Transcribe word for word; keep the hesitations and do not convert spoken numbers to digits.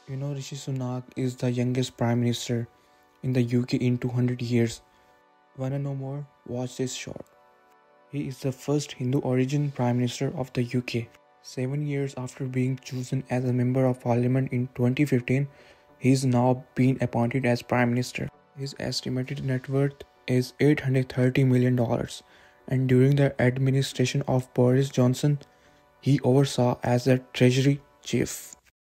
You know, Rishi Sunak is the youngest Prime Minister in the U K in two hundred years. Wanna know more? Watch this short. He is the first Hindu origin Prime Minister of the U K. Seven years after being chosen as a Member of Parliament in twenty fifteen, he is now been appointed as Prime Minister. His estimated net worth is eight hundred thirty million dollars, and during the administration of Boris Johnson, he oversaw as the Treasury Chief.